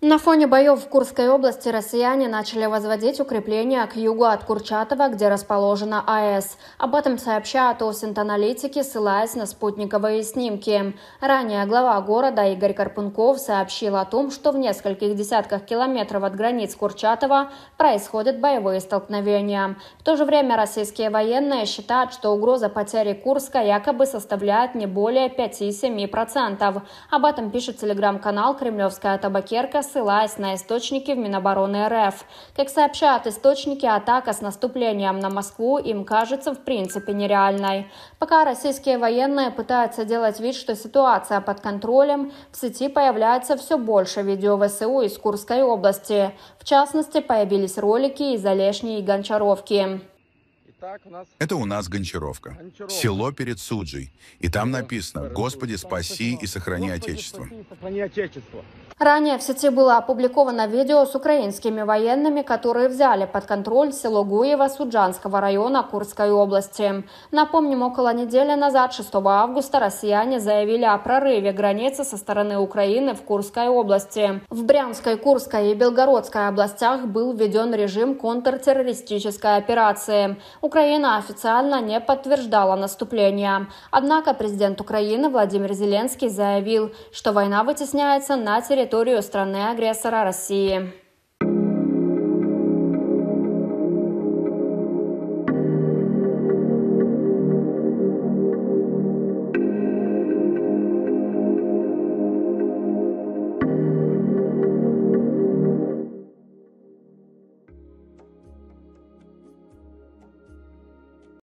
На фоне боев в Курской области россияне начали возводить укрепления к югу от Курчатова, где расположена АЭС. Об этом сообщают Осинт-аналитики, ссылаясь на спутниковые снимки. Ранее глава города Игорь Карпунков сообщил о том, что в нескольких десятках километров от границ Курчатова происходят боевые столкновения. В то же время российские военные считают, что угроза потери Курска якобы составляет не более 5-7%. Об этом пишет телеграм-канал «Кремлевская табакерка», ссылаясь на источники в Минобороны РФ. Как сообщают источники, атака с наступлением на Москву им кажется в принципе нереальной. Пока российские военные пытаются делать вид, что ситуация под контролем, в сети появляется все больше видео ВСУ из Курской области. В частности, появились ролики из Олешни и Гончаровки. Это у нас Гончаровка. Село перед Суджей. И там написано: «Господи, спаси и сохрани Отечество». Ранее в сети было опубликовано видео с украинскими военными, которые взяли под контроль село Гуево Суджанского района Курской области. Напомним, около недели назад, 6 августа, россияне заявили о прорыве границы со стороны Украины в Курской области. В Брянской, Курской и Белгородской областях был введен режим контртеррористической операции. Украина официально не подтверждала наступление. Однако президент Украины Владимир Зеленский заявил, что война вытесняется на территорию страны-агрессора России.